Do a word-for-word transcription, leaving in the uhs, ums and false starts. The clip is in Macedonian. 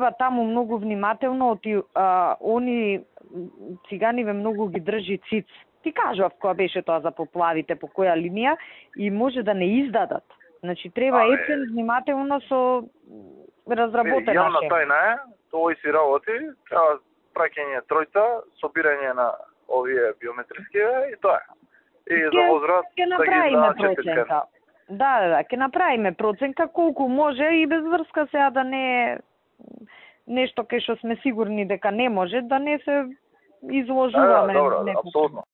треба таму многу внимателно, оти а, они циганиве многу ги држи циц. Ти кажав која беше тоа за поплавите, по која линија, и може да не издадат. Значи треба епен внимателно со разработена Јавна шема. тајна е, овој си работи, треба праќање тројца, собирање на овие биометриски и тоа е. И за возраст ќе да ги направиме издадат четири проценка. Да, да, да, ќе направиме проценка колку може и без врска сега да не е нешто кај што сме сигурни дека не може, да не се изложуваме. Да, да, добро, непотребно. апсолутно.